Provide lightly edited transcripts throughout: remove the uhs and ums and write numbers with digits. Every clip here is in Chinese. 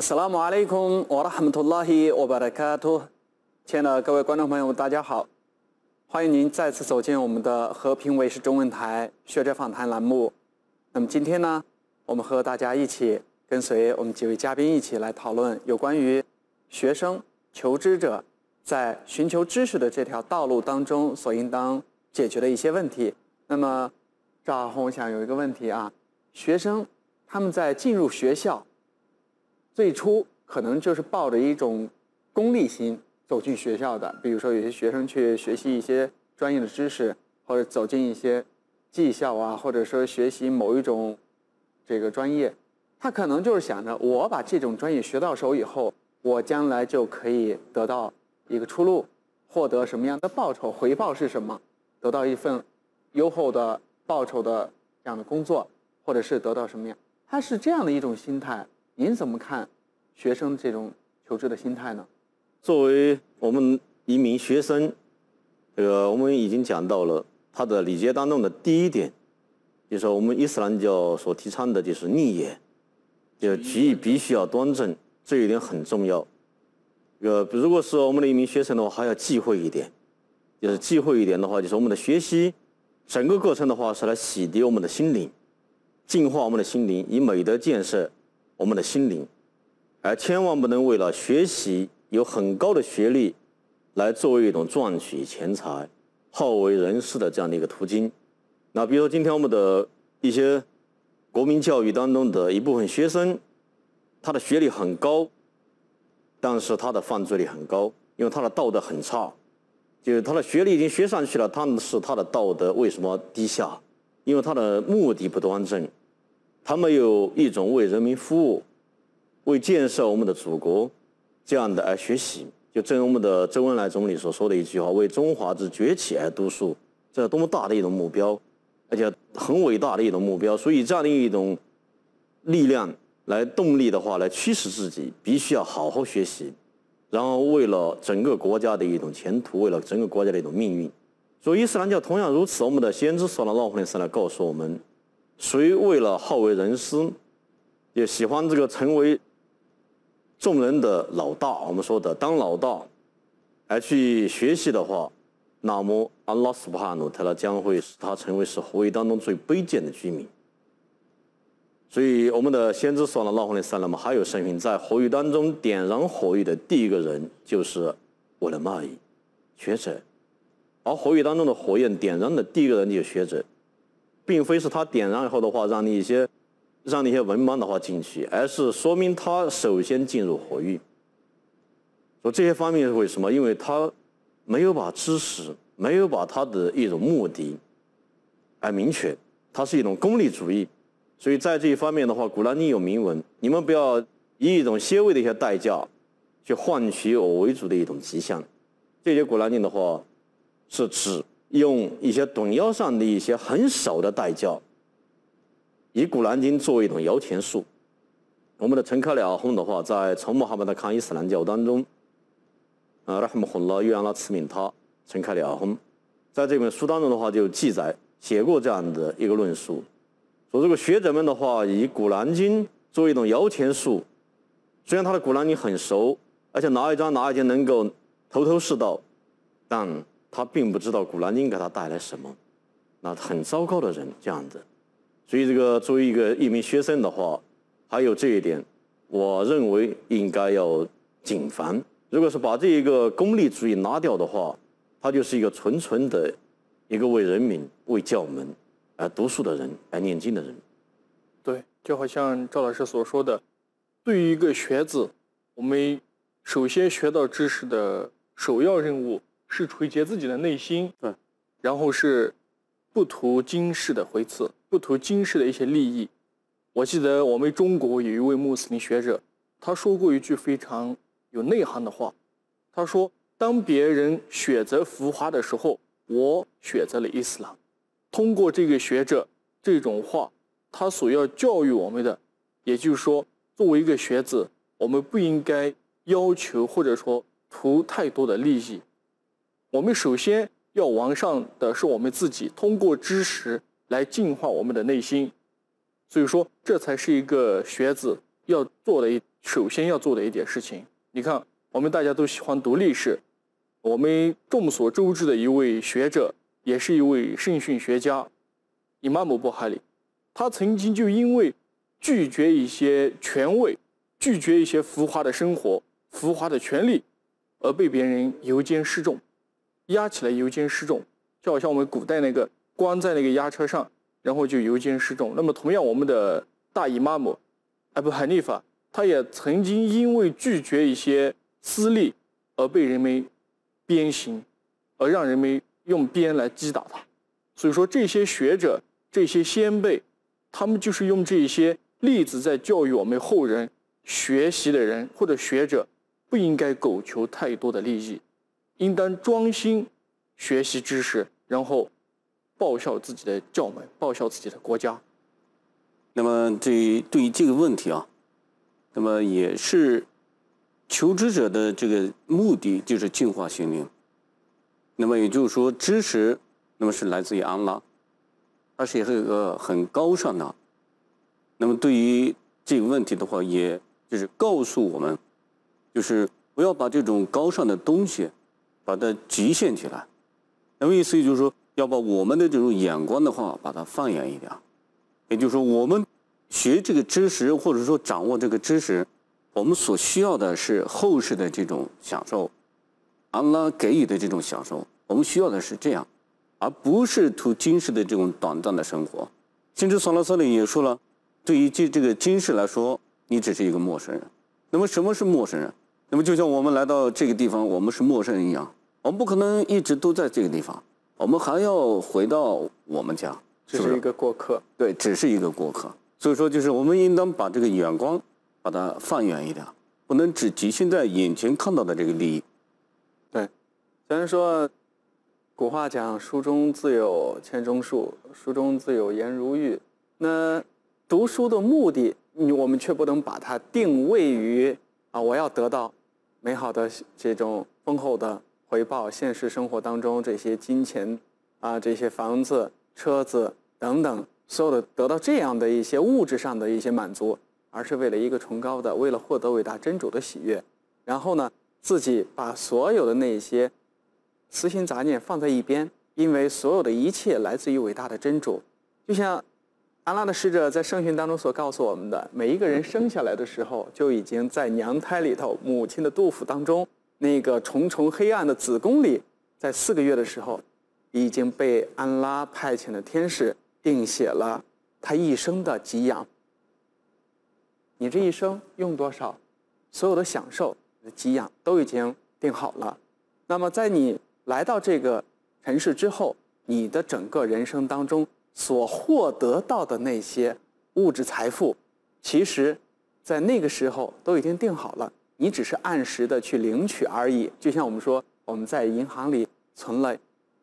Assalamu alaikum wa rahmatullahi wa barakatuh。亲爱的各位观众朋友，大家好，欢迎您再次走进我们的和平卫视中文台学者访谈栏目。那么今天呢，我们和大家一起跟随我们几位嘉宾一起来讨论有关于学生、求知者在寻求知识的这条道路当中所应当解决的一些问题。那么赵浩红，我想有一个问题啊，学生他们在进入学校最初可能就是抱着一种功利心走进学校的，比如说有些学生去学习一些专业的知识，或者走进一些技校啊，或者说学习某一种这个专业，他可能就是想着我把这种专业学到手以后，我将来就可以得到一个出路，获得什么样的报酬，回报是什么，得到一份优厚的报酬的这样的工作，或者是得到什么样，他是这样的一种心态。您怎么看学生这种求知的心态呢？ 作为我们一名学生，我们已经讲到了他的礼节当中的第一点，就是我们伊斯兰教所提倡的就是立业，就举义必须要端正，这一点很重要。如果是我们的一名学生的话，还要忌讳一点，就是忌讳一点的话，就是我们的学习整个过程的话是来洗涤我们的心灵，净化我们的心灵，以美德建设我们的心灵，而千万不能为了学习有很高的学历来作为一种赚取钱财、好为人师的这样的一个途径。那比如说今天我们的一些国民教育当中的一部分学生，他的学历很高，但是他的犯罪率很高，因为他的道德很差，就是他的学历已经学上去了，但是他的道德为什么低下？因为他的目的不端正，他没有一种为人民服务、为建设我们的祖国这样的而学习。就正如我们的周恩来总理所说的一句话：“为中华之崛起而读书”，这是多么大的一种目标，而且很伟大的一种目标。所以这样的一种力量来动力的话，来驱使自己必须要好好学习，然后为了整个国家的一种前途，为了整个国家的一种命运。所以伊斯兰教同样如此，我们的先知ศ็อลลัลลอฮุอะลัยฮิวะซัลลัม告诉我们，谁为了好为人师，也喜欢这个成为众人的老大，我们说的当老大，而去学习的话，那么安拉苏巴哈努特拉将会使他成为是火狱当中最卑贱的居民。所以我们的先知ศ็อลลัลลอฮุอะลัยฮิวะซัลลัม还有声明，在火狱当中点燃火狱的第一个人就是我的蚂蚁学者，而火狱当中的火焰点燃的第一个人就是学者，并非是他点燃以后的话让那些文盲的话进去，而是说明他首先进入火狱。说这些方面是为什么？因为他没有把知识，没有把他的一种目的而明确，它是一种功利主义。所以在这一方面的话，古兰经有明文：你们不要以一种些微的一些代价去换取我为主的一种迹象。这些古兰经的话是指用一些dun腰上的一些很少的代价，以古兰经作为一种摇钱树。我们的陈克里阿訇的话，在从穆罕默德看伊斯兰教当中拉哈穆胡拉愿安拉赐名他陈克里阿訇，在这本书当中的话就记载写过这样的一个论述，说这个学者们的话以古兰经作为一种摇钱树，虽然他的古兰经很熟，而且哪一章哪一节能够头头是道，但他并不知道古兰经给他带来什么，那很糟糕的人这样的。所以这个作为一名学生的话，还有这一点，我认为应该要谨防。如果是把这一个功利主义拿掉的话，他就是一个纯纯的一个为人民、为教门而读书的人，而念经的人。 对，就好像赵老师所说的，对于一个学子，我们首先学到知识的首要任务是垂结自己的内心， 对， 然后是不图今世的回赐，不图今世的一些利益。我记得我们中国有一位穆斯林学者，他说过一句非常有内涵的话，他说：当别人选择浮华的时候，我选择了伊斯兰。通过这个学者这种话，他所要教育我们的，也就是说，作为一个学子，我们不应该要求或者说图太多的利益。我们首先要完善的是我们自己，通过知识来净化我们的内心。所以说，这才是一个学子要做的首先要做的一点事情。你看，我们大家都喜欢读历史，我们众所周知的一位学者，也是一位圣训学家，伊玛目布哈里，他曾经就因为拒绝一些权位，拒绝一些浮华的生活、浮华的权利，而被别人游监示众，押起来游监示众，就好像我们古代那个关在那个押车上，然后就游监示众。那么同样，我们的大伊玛目阿布哈尼法，他也曾经因为拒绝一些私利而被人们鞭刑，而让人们用鞭来击打他。所以说，这些学者、这些先辈，他们就是用这些例子在教育我们后人，学习的人或者学者不应该苟求太多的利益，应当专心学习知识，然后报效自己的教门，报效自己的国家。 那么对于这个问题啊，那么也是求知者的这个目的就是净化心灵。那么也就是说，知识那么是来自于安拉，它是一个很高尚的。那么对于这个问题的话，也就是告诉我们，就是不要把这种高尚的东西把它局限起来。那么意思就是说，要把我们的这种眼光的话，把它放远一点。也就是说，我们学这个知识，或者说掌握这个知识，我们所需要的是后世的这种享受，安拉给予的这种享受，我们需要的是这样，而不是图今世的这种短暂的生活。先知索拉瑟里也说了，对于这个今世来说，你只是一个陌生人。那么什么是陌生人？那么就像我们来到这个地方，我们是陌生人一样，我们不可能一直都在这个地方，我们还要回到我们家。 只是一个过客。 对，只是一个过客。所以说，就是我们应当把这个眼光把它放远一点，不能只局限在眼前看到的这个利益。 对，虽然说古话讲书中自有千钟树，书中自有颜如玉，那读书的目的，我们却不能把它定位于我要得到美好的这种丰厚的回报，现实生活当中这些金钱这些房子、车子等等，所有的得到这样的一些物质上的一些满足，而是为了一个崇高的，为了获得伟大真主的喜悦。然后呢，自己把所有的那些私心杂念放在一边，因为所有的一切来自于伟大的真主。就像安拉的使者在圣训当中所告诉我们的，每一个人生下来的时候，就已经在娘胎里头，母亲的肚腹当中，那个重重黑暗的子宫里，在4个月的时候，已经被安拉派遣的天使定写了他一生的给养。你这一生用多少，所有的享受、给养都已经定好了。那么在你来到这个城市之后，你的整个人生当中所获得到的那些物质财富，其实在那个时候都已经定好了，你只是按时的去领取而已。就像我们说，我们在银行里存了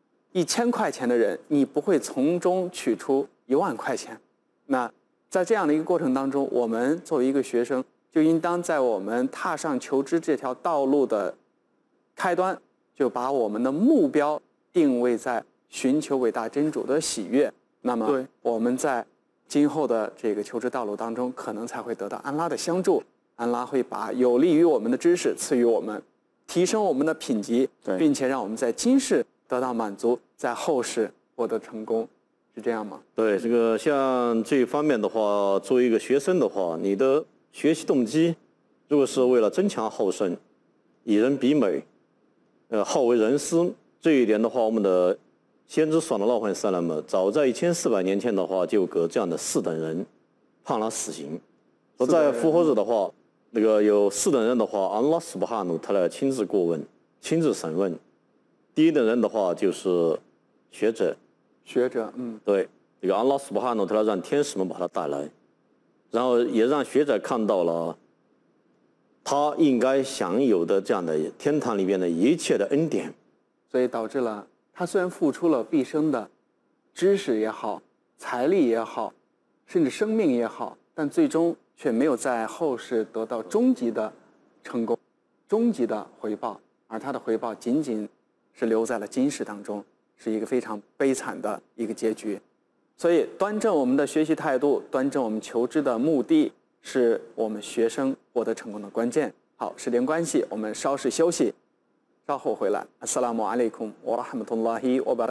1000块钱的人，你不会从中取出1万块钱。那在这样的一个过程当中，我们作为一个学生，就应当在我们踏上求知这条道路的开端，就把我们的目标定位在寻求伟大真主的喜悦。那么我们在今后的这个求知道路当中，可能才会得到安拉的相助。安拉会把有利于我们的知识赐予我们，提升我们的品级，并且让我们在今世得到满足，在后世获得成功，是这样吗？ 对，这个像这一方面的话，作为一个学生的话，你的学习动机，如果是为了增强后生，以人比美，好为人师，这一点的话，我们的先知索拉尔萨拉姆早在1400年前的话，就给这样的4等人判了死刑。说在复活日的话，那个有4等人的话，安拉苏布哈努他来亲自过问、亲自审问。第1等人的话就是学者，对，这个安拉苏布哈努他让天使们把他带来，然后也让学者看到了他应该享有的这样的天堂里边的一切的恩典， 所以导致了他虽然付出了毕生的知识也好、财力也好，甚至生命也好，但最终却没有在后世得到终极的成功、终极的回报，而他的回报仅仅是留在了今世当中，是一个非常悲惨的一个结局。所以端正我们的学习态度，端正我们求知的目的，是我们学生获得成功的关键。好，时间关系，我们稍事休息，稍后回来。Assalamu alaikum wa rahmatullahi wa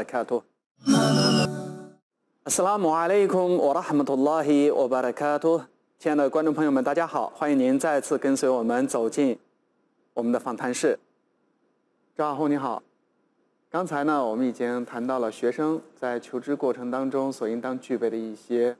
barakatuh。Assalamu alaikum wa rahmatullahi wa barakatuh。亲爱的观众朋友们，大家好，欢迎您再次跟随我们走进我们的访谈室。赵小红你好，刚才呢，我们已经谈到了学生在求知过程当中所应当具备的一些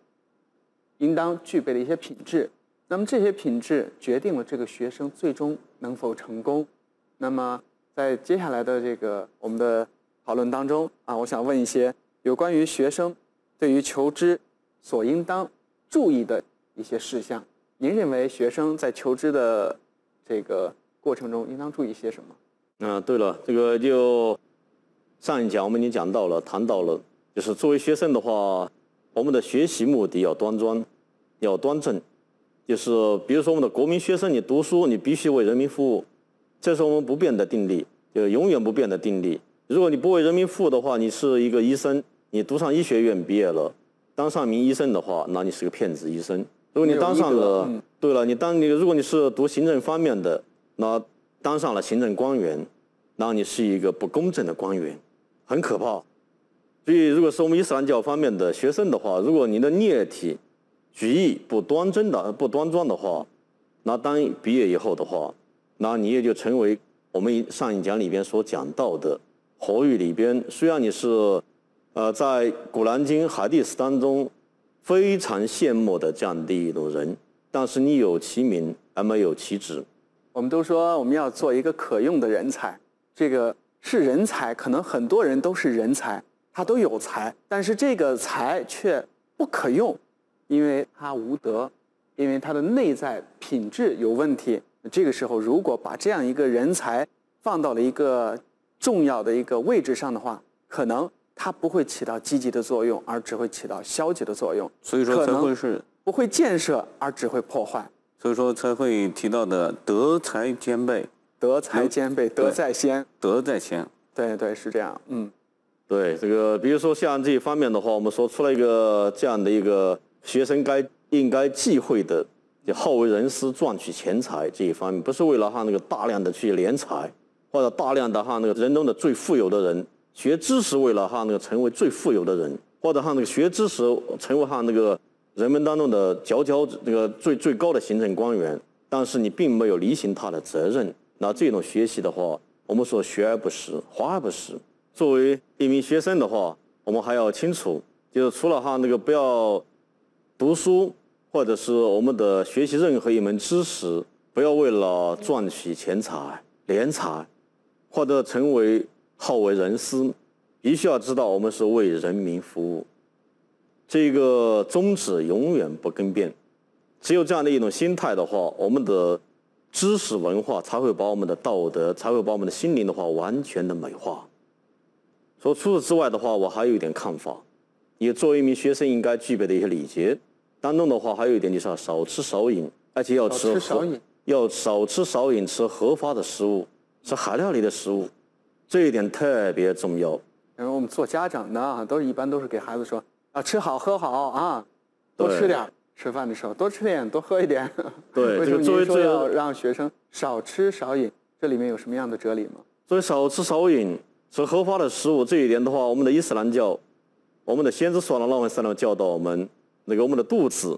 品质。那么这些品质决定了这个学生最终能否成功。那么在接下来的我们的讨论当中啊，我想问一些有关于学生对于求知所应当注意的一些事项。您认为学生在求知的这个过程中应当注意些什么？ 对了，这个就上一讲我们已经讲到了，谈到了，就是作为学生的话，我们的学习目的要端庄，要端正。就是比如说我们的国民学生，你读书你必须为人民服务，这是我们不变的定律，就永远不变的定律。如果你不为人民服务的话，你是一个医生，你读上医学院毕业了，当上名医生的话，那你是个骗子医生。如果你当上了，对了，如果你是读行政方面的，那当上了行政官员，那你是一个不公正的官员，很可怕。所以如果是我们伊斯兰教方面的学生的话，如果你的业体举意不端庄的话，那当毕业以后的话，那你也就成为我们上一讲里边所讲到的口语里边，虽然你是在古兰经海蒂斯当中非常羡慕的这样的一种人，但是你有其名而没有其职。 我们都说我们要做一个可用的人才，这个是人才，可能很多人都是人才，他都有才，但是这个才却不可用，因为他无德，因为他的内在品质有问题。这个时候如果把这样一个人才放到了一个重要的一个位置上的话，可能他不会起到积极的作用，而只会起到消极的作用。 所以说才会是不会建设，而只会破坏。 所以说才会提到的德才兼备， 德才兼备，德在先， 德在先。 对对，是这样。 对，这个比如说像这一方面的话，我们说出了一个这样的一个学生应该忌讳的，就好为人师赚取钱财这一方面，不是为了那个大量的去敛财，或者大量的那个人中的最富有的人学知识，为了那个成为最富有的人，或者那个学知识成为那个人们当中的那个最高的行政官员，但是你并没有履行他的责任，那这种学习的话，我们说学而不实，华而不实。作为一名学生的话，我们还要清楚，就是除了那个不要读书，或者是我们的学习任何一门知识，不要为了赚取钱财、敛财，或者成为好为人师，必须要知道我们是为人民服务。这个宗旨永远不更变，只有这样的一种心态的话，我们的知识文化才会把我们的道德，才会把我们的心灵的话完全的美化。说除此之外的话，我还有一点看法，也作为一名学生应该具备的一些礼节当中的话，还有一点就是要少吃少饮，而且要少吃少饮，吃合法的食物，吃海料理的食物，这一点特别重要。 然后我们做家长的啊，一般都是给孩子说啊，吃好喝好啊，多吃点，吃饭的时候多吃点，多喝一点。 对， 为什么您说要让学生少吃少饮？这里面有什么样的哲理吗？ 所以少吃少饮，吃合法的食物，这一点的话，我们的伊斯兰教，我们的先知所罗门·教导我们，我们的肚子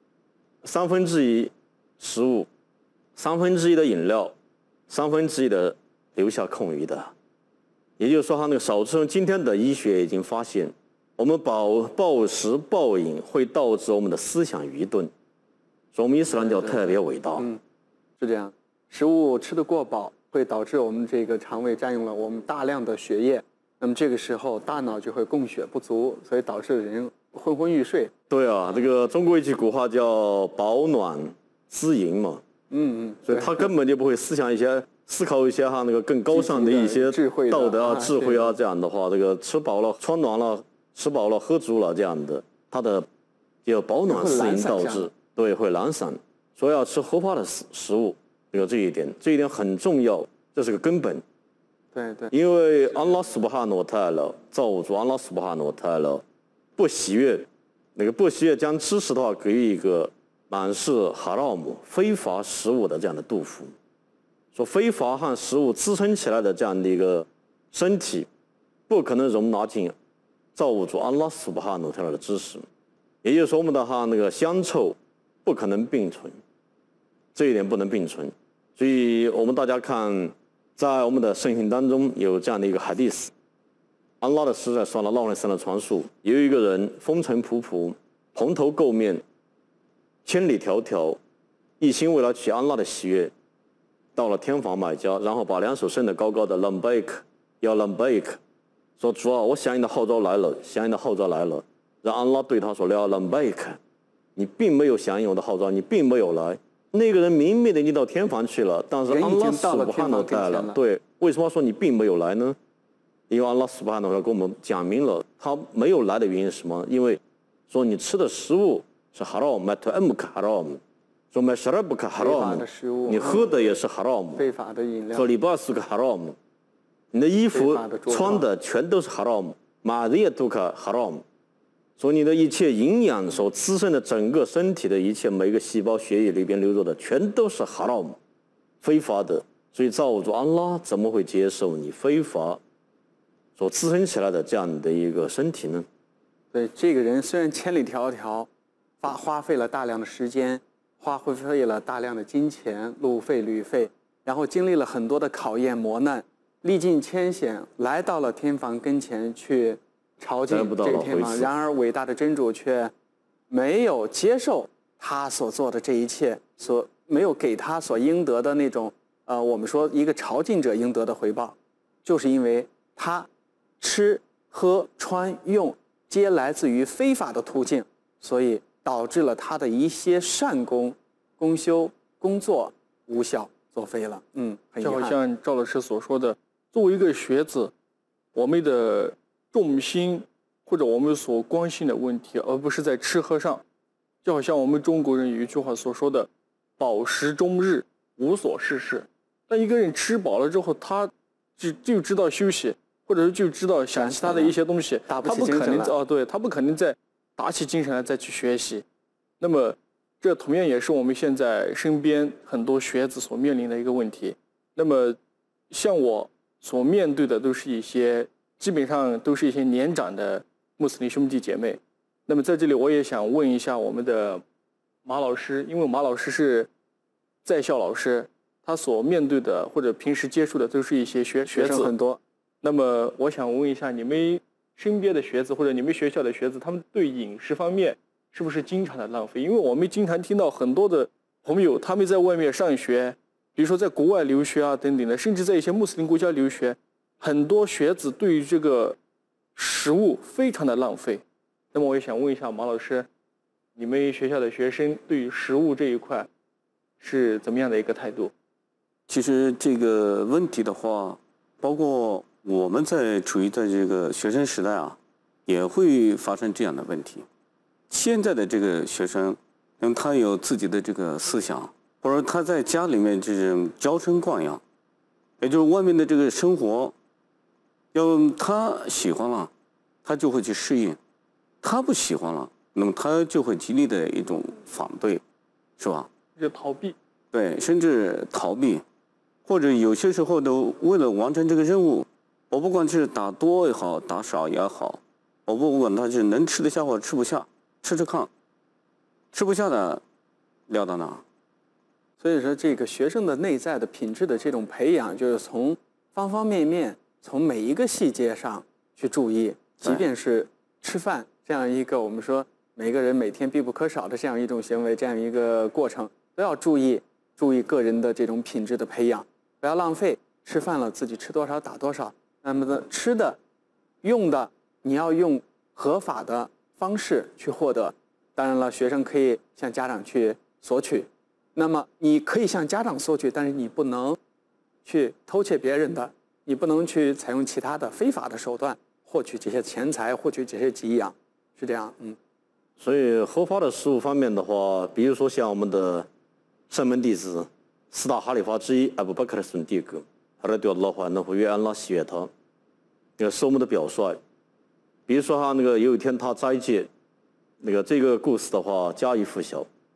1/3食物，1/3的饮料，1/3的留下空余的。也就是说，他少吃。今天的医学已经发现，我们暴食暴饮会导致我们的思想愚钝，所以我们伊斯兰教特别伟大。 是这样，食物吃得过饱会导致我们这个肠胃占用了我们大量的血液，那么这个时候大脑就会供血不足，所以导致人昏昏欲睡。 对啊，这个中国一句古话叫饱暖思淫嘛。所以他根本就不会思考一些更高尚的一些道德啊、智慧啊，这样的话，这个吃饱了穿暖了，吃饱了喝足了这样的，他的就饱暖思淫导致，对，会懒散。所以要吃合法的食物，这一点很重要，这是个根本。 对对， 因为安拉苏巴哈诺泰勒造物主安拉苏巴哈诺泰勒不喜悦将知识的话给予一个满是哈拉姆非法食物的这样的杜甫，说非法和食物滋生起来的这样的一个身体，不可能容纳进造物主安拉苏巴哈努特拉的知识，也就是说我们的那个香臭不可能并存，这一点不能并存。所以我们大家看，在我们的圣经当中有这样的一个哈迪斯，安拉的使者说了拉人生的传述，有一个人风尘仆仆，蓬头垢面，千里迢迢，一心为了取安拉的喜悦，到了天房买家，然后把两手伸得高高的 ，lambaik， 要 lambaik， 说主啊，我响应的号召来了，响应的号召来了。让安拉对他说了 lambaik， 你并没有响应我的号召，你并没有来。那个人明明的已经到天房去了，但是安拉苏巴哈努带了。对，为什么说你并没有来呢？因为安拉苏巴哈努给我们讲明了，他没有来的原因是什么？因为说你吃的食物是 haram， mat'amuka haram， 说 mashrabuka haram， 你喝的也是 haram， 非法的饮料。 说 libasuka haram， 你的衣服穿的全都是 haram，ma'diyatuka haram。说你的一切营养所滋生的整个身体的一切每个细胞血液里边流入的全都是 haram， 非法的。所以造物主安拉怎么会接受你非法所滋生起来的这样的一个身体呢？ 对，这个人虽然千里迢迢，花费了大量的时间，花费了大量的金钱、路费、旅费，然后经历了很多的考验磨难，历尽艰险，来到了天房跟前去朝觐这个天房。然而伟大的真主却没有接受他所做的这一切，没有给他所应得的那种我们说一个朝觐者应得的回报，就是因为他吃喝穿用皆来自于非法的途径，所以导致了他的一些善功、功修、工作无效作废了。很遗憾。 就好像赵老师所说的，作为一个学子，我们的重心或者我们所关心的问题，而不是在吃喝上。就好像我们中国人有一句话所说的“饱食终日，无所事事”。当一个人吃饱了之后，他就知道休息，或者是就知道想其他的一些东西，他不可能对，他不可能再打起精神来再去学习。那么这同样也是我们现在身边很多学子所面临的一个问题。那么像我所面对的基本上都是一些年长的穆斯林兄弟姐妹。那么在这里我也想问一下我们的马老师，因为马老师是在校老师，他所面对的或者平时接触的都是一些学子很多。 那么我想问一下，你们身边的学子或者你们学校的学子，他们对饮食方面是不是经常的浪费？因为我们经常听到很多的朋友他们在外面上学，比如说在国外留学啊等等的，甚至在一些穆斯林国家留学，很多学子对于这个食物非常的浪费。那么我也想问一下马老师，你们学校的学生对于食物这一块是怎么样的一个态度？ 其实这个问题的话，包括我们处于在这个学生时代啊，也会发生这样的问题。现在的这个学生，他有自己的这个思想，或者他在家里面这种娇生惯养，也就是外面的这个生活，他喜欢了，他就会去适应；他不喜欢了，那么他就会极力的一种反对，是吧？ 就逃避。 对，甚至逃避，或者有些时候都为了完成这个任务，我不管是打多也好，打少也好，我不管他是能吃得下或者吃不下，吃吃看，吃不下的撂到哪。 所以说，这个学生的内在的品质的这种培养，就是从方方面面，从每一个细节上去注意，即便是吃饭这样一个我们说每个人每天必不可少的这样一种行为，这样一个过程，都要注意个人的这种品质的培养，不要浪费。吃饭了自己吃多少打多少，那么的吃的、用的，你要用合法的方式去获得。当然了，学生可以向家长去索取，那么你可以向家长索取，但是你不能去偷窃别人的，你不能去采用其他的非法的手段获取这些钱财，获取这些给养，是这样。 所以合法的食物方面的话，比如说像我们的圣门弟子四大哈里发之一阿布巴克的孙弟格，他的对Allah还能会愿安拉喜悦他，这个是我们的表率。比如说他有一天他斋戒，这个故事的话家喻户晓。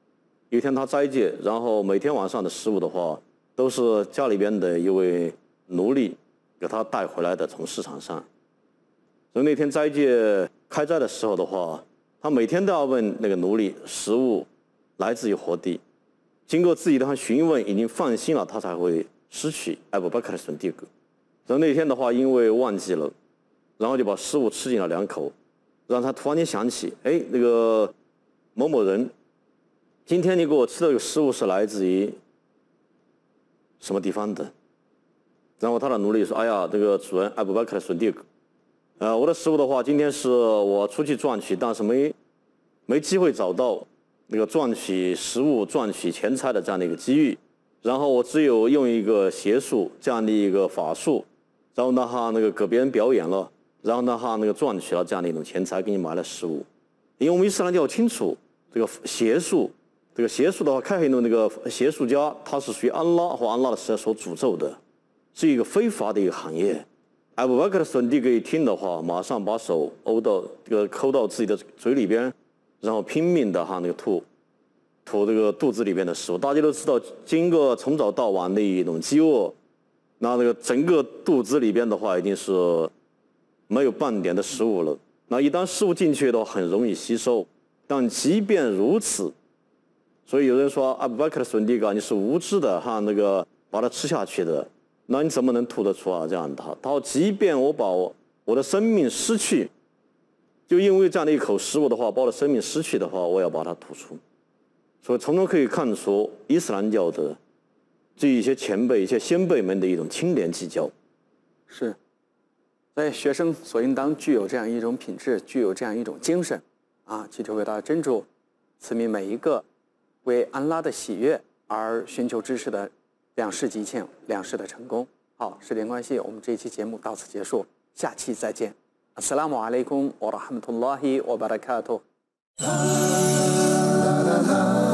有一天他斋戒，然后每天晚上的食物的话，都是家里边的一位奴隶给他带回来的，从市场上。所以那天斋戒开斋的时候的话，他每天都要问那个奴隶食物来自于何地，经过自己的询问，已经放心了，他才会失去艾布巴克的孙弟格。然后那天的话，因为忘记了，然后就把食物吃进了2口，让他突然间想起，哎，那个某某人，今天你给我吃的这个食物是来自于什么地方的？然后他的奴隶说：“哎呀，这个主人艾布巴克的孙弟格，我的食物的话，今天是我出去赚取，但是没机会找到那个赚取食物、赚取钱财的这样的一个机遇，然后我只有用一个邪术这样的一个法术，然后呢哈那个给别人表演了，然后呢哈那个赚取了这样的一种钱财，给你买了食物。因为我们伊斯兰教清楚这个邪术。”这个邪术的话，开黑的那个邪术家，他是属于安拉或安拉的使者所诅咒的，是一个非法的一个行业。艾布巴克的孙弟格一听的话，马上把手抠到自己的嘴里边，然后拼命的那个吐这个肚子里边的食物。大家都知道，经过从早到晚的一种饥饿，那个整个肚子里边的话，已经是没有半点的食物了。那一旦食物进去的话，很容易吸收。但即便如此，所以有人说阿布巴克的孙弟格你是无知的那个把它吃下去的，那你怎么能吐得出这样的？他说即便我把我的生命失去，就因为这样的一口食物的话，把我的生命失去的话，我要把它吐出。所以从中可以看出伊斯兰教的对一些前辈、一些先辈们的一种清廉计较。 是，所以学生所应当具有这样一种品质，具有这样一种精神祈求伟大的真主赐予每一个为安拉的喜悦而寻求知识的两世吉庆，两世的成功。好，时间关系，我们这一期节目到此结束，下期再见。Assalamu alaikum wa rahmatullahi wa barakatuh。